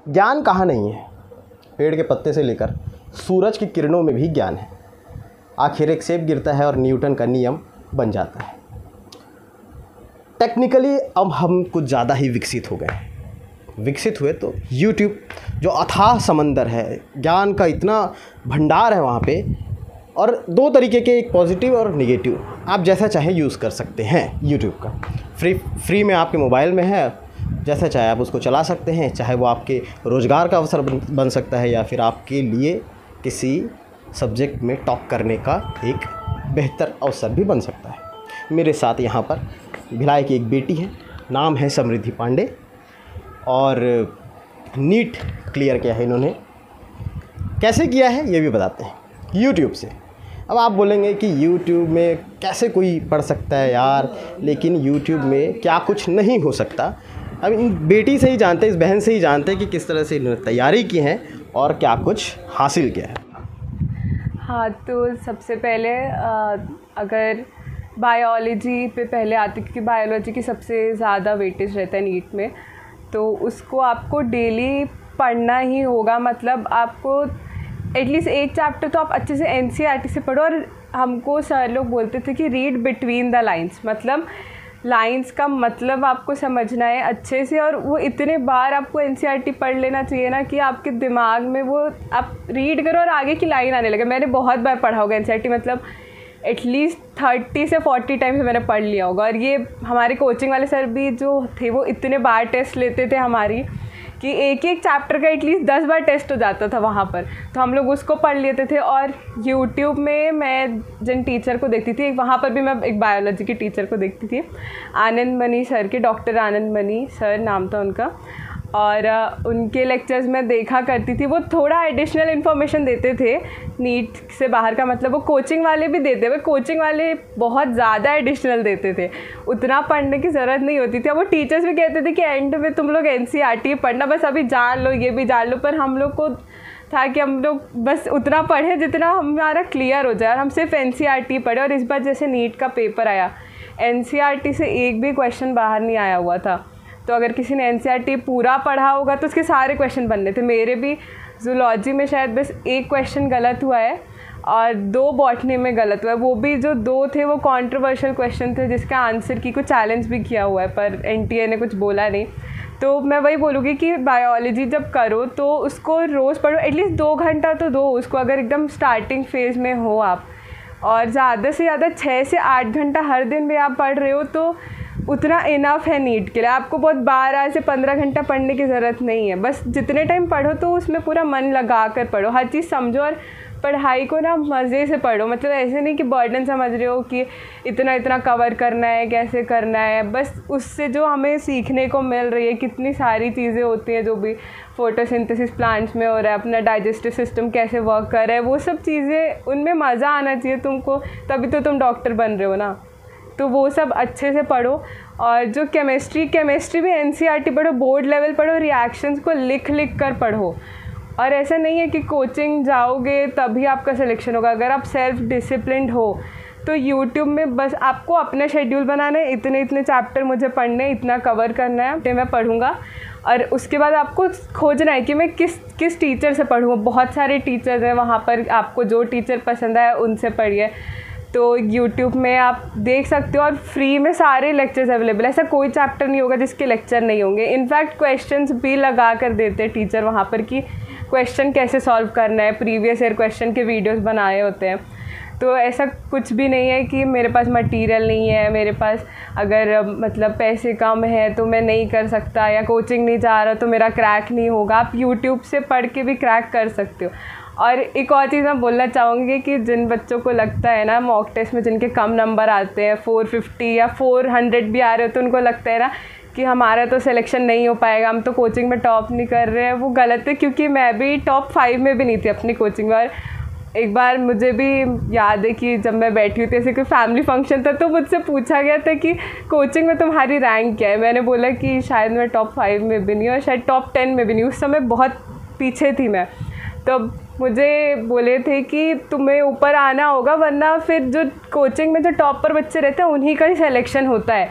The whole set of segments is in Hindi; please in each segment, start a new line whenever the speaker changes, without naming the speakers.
ज्ञान कहाँ नहीं है। पेड़ के पत्ते से लेकर सूरज की किरणों में भी ज्ञान है। आखिर एक सेब गिरता है और न्यूटन का नियम बन जाता है। टेक्निकली अब हम कुछ ज़्यादा ही विकसित हो गए। विकसित हुए तो यूट्यूब जो अथाह समंदर है, ज्ञान का इतना भंडार है वहाँ पे, और दो तरीके के, एक पॉजिटिव और नेगेटिव, आप जैसा चाहे यूज़ कर सकते हैं। यूट्यूब का फ्री में आपके मोबाइल में है, जैसा चाहे आप उसको चला सकते हैं। चाहे वो आपके रोज़गार का अवसर बन सकता है या फिर आपके लिए किसी सब्जेक्ट में टॉप करने का एक बेहतर अवसर भी बन सकता है। मेरे साथ यहाँ पर भिलाई की एक बेटी है, नाम है समृद्धि पांडे, और नीट क्लियर किया है इन्होंने। कैसे किया है ये भी बताते हैं, यूट्यूब से। अब आप बोलेंगे कि यूट्यूब में कैसे कोई पढ़ सकता है यार, लेकिन यूट्यूब में क्या कुछ नहीं हो सकता। अब इन बेटी से ही जानते हैं, इस बहन से ही जानते हैं कि किस तरह से इन्होंने तैयारी की है और क्या कुछ हासिल किया है।
हाँ, तो सबसे पहले अगर बायोलॉजी पे पहले आती, क्योंकि बायोलॉजी की सबसे ज़्यादा वेटेज रहता है नीट में, तो उसको आपको डेली पढ़ना ही होगा। मतलब आपको एटलीस्ट एक चैप्टर तो आप अच्छे से एनसीईआरटी से पढ़ो। और हमको सर लोग बोलते थे कि रीड बिटवीन द लाइंस, मतलब लाइंस का मतलब आपको समझना है अच्छे से। और वो इतने बार आपको एनसीईआरटी पढ़ लेना चाहिए ना कि आपके दिमाग में वो आप रीड करो और आगे की लाइन आने लगे। मैंने बहुत बार पढ़ा होगा एनसीईआरटी, मतलब एटलीस्ट 30 से 40 टाइम्स मैंने पढ़ लिया होगा। और ये हमारे कोचिंग वाले सर भी जो थे वो इतने बार टेस्ट लेते थे हमारी, कि एक एक चैप्टर का एटलीस्ट 10 बार टेस्ट हो जाता था वहाँ पर। तो हम लोग उसको पढ़ लेते थे। और यूट्यूब में मैं जिन टीचर को देखती थी, वहाँ पर भी मैं एक बायोलॉजी की टीचर को देखती थी, आनंद मनी सर के, डॉक्टर आनंद मनी सर नाम था उनका। और उनके लेक्चर्स में देखा करती थी, वो थोड़ा एडिशनल इन्फॉर्मेशन देते थे नीट से बाहर का। मतलब वो कोचिंग वाले भी देते, वो कोचिंग वाले बहुत ज़्यादा एडिशनल देते थे, उतना पढ़ने की ज़रूरत नहीं होती थी। अब वो टीचर्स भी कहते थे कि एंड में तुम लोग एनसीईआरटी पढ़ना, बस अभी जान लो, ये भी जान लो। पर हम लोग को था कि हम लोग बस उतना पढ़े जितना हमारा क्लियर हो जाए, और हम सिर्फ एनसीईआरटी पढ़े। और इस बार जैसे नीट का पेपर आया, एनसीईआरटी से एक भी क्वेश्चन बाहर नहीं आया हुआ था। तो अगर किसी ने एनसीईआरटी पूरा पढ़ा होगा तो उसके सारे क्वेश्चन बनने थे। मेरे भी जूलॉजी में शायद बस एक क्वेश्चन गलत हुआ है और 2 बॉटनी में गलत हुआ है। वो भी जो 2 थे वो कंट्रोवर्शियल क्वेश्चन थे, जिसका आंसर की कुछ चैलेंज भी किया हुआ है, पर एनटीए ने कुछ बोला नहीं। तो मैं वही बोलूँगी कि बायोलॉजी जब करो तो उसको रोज़ पढ़ो, एटलीस्ट 2 घंटा तो दो उसको, अगर एकदम स्टार्टिंग फेज़ में हो आप। और ज़्यादा से ज़्यादा 6 से 8 घंटा हर दिन भी आप पढ़ रहे हो तो उतना इनफ है नीट के लिए। आपको बहुत 12 से 15 घंटा पढ़ने की ज़रूरत नहीं है। बस जितने टाइम पढ़ो तो उसमें पूरा मन लगा कर पढ़ो, हर चीज़ समझो, और पढ़ाई को ना मज़े से पढ़ो। मतलब ऐसे नहीं कि बर्डन समझ रहे हो कि इतना इतना कवर करना है, कैसे करना है। बस उससे जो हमें सीखने को मिल रही है, कितनी सारी चीज़ें होती हैं, जो भी फोटोसिंथेसिस प्लांट्स में हो रहा है, अपना डाइजेस्टिव सिस्टम कैसे वर्क कर रहा है, वो सब चीज़ें, उनमें मज़ा आना चाहिए तुमको, तभी तो तुम डॉक्टर बन रहे हो ना। तो वो सब अच्छे से पढ़ो। और जो केमिस्ट्री भी एनसीईआरटी पढ़ो, बोर्ड लेवल पढ़ो, रिएक्शंस को लिख कर पढ़ो। और ऐसा नहीं है कि कोचिंग जाओगे तभी आपका सिलेक्शन होगा। अगर आप सेल्फ डिसिप्लिन्ड हो तो यूट्यूब में बस आपको अपना शेड्यूल बनाना है, इतने इतने चैप्टर मुझे पढ़ने, इतना कवर करना है, तो मैं पढ़ूँगा। और उसके बाद आपको खोजना है कि मैं किस टीचर से पढ़ूँ। बहुत सारे टीचर्स हैं वहाँ पर, आपको जो टीचर पसंद आए उनसे पढ़िए। तो यूट्यूब में आप देख सकते हो, और फ्री में सारे लेक्चर्स अवेलेबल है। ऐसा कोई चैप्टर नहीं होगा जिसके लेक्चर नहीं होंगे। इनफैक्ट क्वेश्चंस भी लगा कर देते हैं टीचर वहाँ पर कि क्वेश्चन कैसे सॉल्व करना है, प्रीवियस ईयर क्वेश्चन के वीडियोस बनाए होते हैं। तो ऐसा कुछ भी नहीं है कि मेरे पास मटेरियल नहीं है, मेरे पास अगर मतलब पैसे कम है तो मैं नहीं कर सकता, या कोचिंग नहीं जा रहा तो मेरा क्रैक नहीं होगा। आप यूट्यूब से पढ़ के भी क्रैक कर सकते हो। और एक और चीज़ मैं बोलना चाहूँगी कि जिन बच्चों को लगता है ना मॉक टेस्ट में जिनके कम नंबर आते हैं, 450 या 400 भी आ रहे हो, तो उनको लगता है ना कि हमारा तो सिलेक्शन नहीं हो पाएगा, हम तो कोचिंग में टॉप नहीं कर रहे हैं। वो गलत है, क्योंकि मैं भी टॉप 5 में भी नहीं थी अपनी कोचिंग में। और एक बार मुझे भी याद है कि जब मैं बैठी हुई थी, ऐसे कोई फैमिली फंक्शन था, तो मुझसे पूछा गया था कि कोचिंग में तुम्हारी रैंक क्या है। मैंने बोला कि शायद मैं टॉप 5 में भी नहीं, और शायद टॉप 10 में भी नहीं। उस समय बहुत पीछे थी मैं। तो मुझे बोले थे कि तुम्हें ऊपर आना होगा, वरना फिर जो कोचिंग में जो टॉप पर बच्चे रहते हैं उन्हीं का ही सिलेक्शन होता है।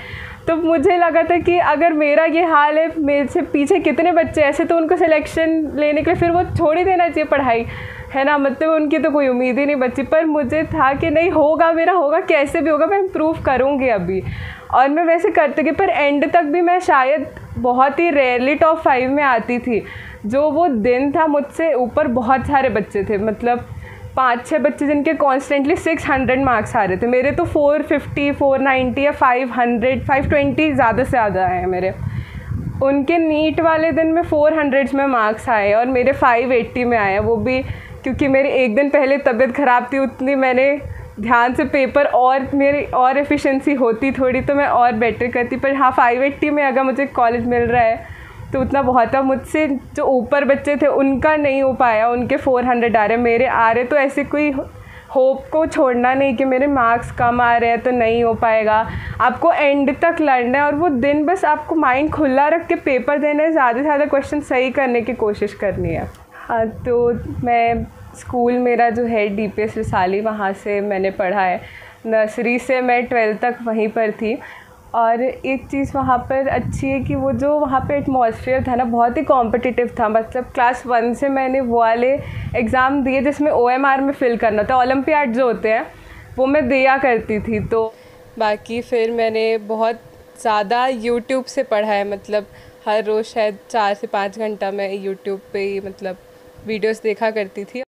तो मुझे लगा था कि अगर मेरा ये हाल है, मेरे से पीछे कितने बच्चे ऐसे, तो उनको सिलेक्शन लेने के लिए फिर वो छोड़ ही देना चाहिए पढ़ाई, है ना। मतलब उनकी तो कोई उम्मीद ही नहीं बची। पर मुझे था कि नहीं, होगा मेरा, होगा, कैसे भी होगा, मैं इम्प्रूव करूँगी अभी। और मैं वैसे करती गई, पर एंड तक भी मैं शायद बहुत ही रेयरली टॉप 5 में आती थी। जो वो दिन था, मुझसे ऊपर बहुत सारे बच्चे थे, मतलब 5-6 बच्चे जिनके कॉन्स्टेंटली 600 मार्क्स आ रहे थे। मेरे तो 450, 490 या 500, 520 ज़्यादा से ज़्यादा आए हैं मेरे। उनके नीट वाले दिन में 400 में मार्क्स आए और मेरे 580 में आए, वो भी क्योंकि मेरी एक दिन पहले तबीयत ख़राब थी। उतनी मैंने ध्यान से पेपर और मेरी और एफिशिएंसी होती थोड़ी तो मैं और बेटर करती। पर हाँ, 580 में अगर मुझे कॉलेज मिल रहा है तो उतना बहुत है। मुझसे जो ऊपर बच्चे थे उनका नहीं हो पाया, उनके 400 आ रहे, मेरे आ रहे। तो ऐसे कोई होप को छोड़ना नहीं कि मेरे मार्क्स कम आ रहे हैं तो नहीं हो पाएगा। आपको एंड तक लड़ना है और वो दिन बस आपको माइंड खुला रख के पेपर देना है, ज़्यादा से ज़्यादा क्वेश्चन सही करने की कोशिश करनी है। हाँ, तो मैं स्कूल मेरा जो है DPS रिसाली, वहाँ से मैंने पढ़ा है। नर्सरी से मैं 12th तक वहीं पर थी। और एक चीज़ वहाँ पर अच्छी है कि वो जो वहाँ पे एटमॉस्फेयर था ना, बहुत ही कॉम्पिटिटिव था। मतलब क्लास 1 से मैंने वो वाले एग्ज़ाम दिए जिसमें OMR में फ़िल करना था, ओलंपियाड जो होते हैं वो मैं दिया करती थी। तो बाकी फिर मैंने बहुत ज़्यादा यूट्यूब से पढ़ा है। मतलब हर रोज़ शायद 4 से 5 घंटा मैं यूट्यूब पे ही मतलब वीडियोस देखा करती थी।